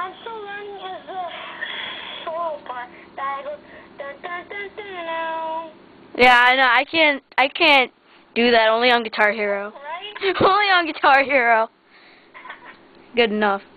I'm still learning is the solo part that I go dun dun dun dun now. Yeah, I know. I can't do that. Only on Guitar Hero. Right? Only on Guitar Hero. Good enough.